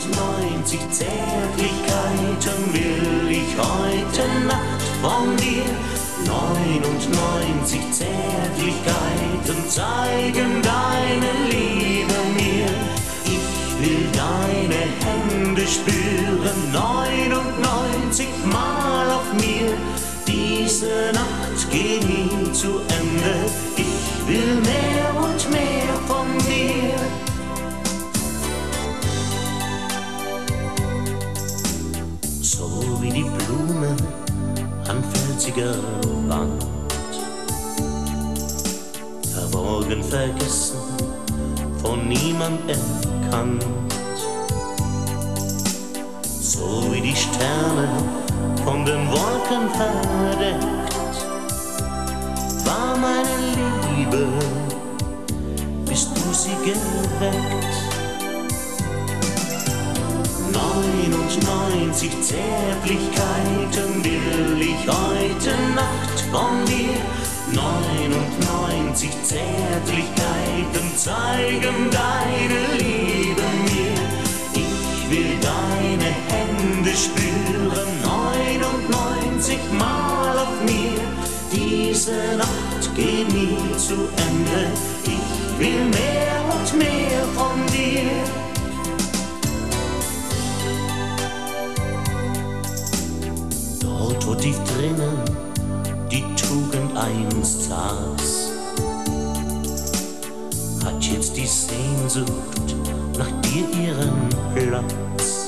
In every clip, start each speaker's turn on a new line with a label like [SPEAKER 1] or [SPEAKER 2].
[SPEAKER 1] neunundneunzig Zärtlichkeiten will ich heute Nacht von dir. 99 Zärtlichkeiten zeigen deine Liebe mir. Ich will deine Hände spüren, 99 Mal auf mir. Diese Nacht geht nie zu Ende, ich will mehr und mehr von dir. So wie die Blume an felsiger Wand, verborgen, vergessen, von niemand erkannt. So wie die Sterne von den Wolken verdeckt, war meine Liebe, bis du sie geweckt. 99 Zärtlichkeiten will ich heute Nacht von dir. 99 Zärtlichkeiten zeigen deine Liebe mir. Ich will deine Hände spüren, 99 Mal auf mir. Diese Nacht geht nie zu Ende, ich will mehr und mehr von dir. Dort, wo tief drinnen die Tugend einst saß, hat jetzt die Sehnsucht nach dir ihren Platz.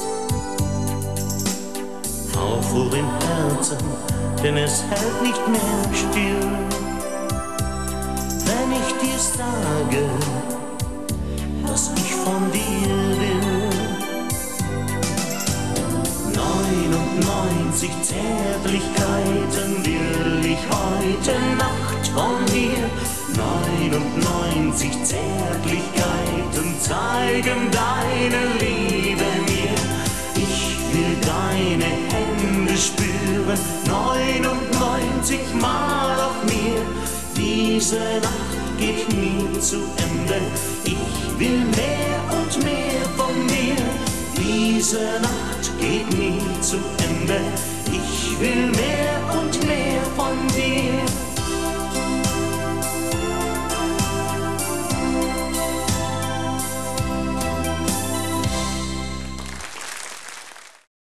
[SPEAKER 1] Aufruhr im Herzen, denn es hält nicht mehr still, wenn ich dir sage, was ich von dir will. 99 Zärtlichkeiten will ich heute Nacht von dir. 99 Zärtlichkeiten zeigen deine Liebe mir. Ich will deine Hände spüren, 99 Mal auf mir. Diese Nacht geht nie zu Ende, ich will mehr und mehr von dir. Diese Nacht geht nie zu Ende, ich will mehr und mehr von dir.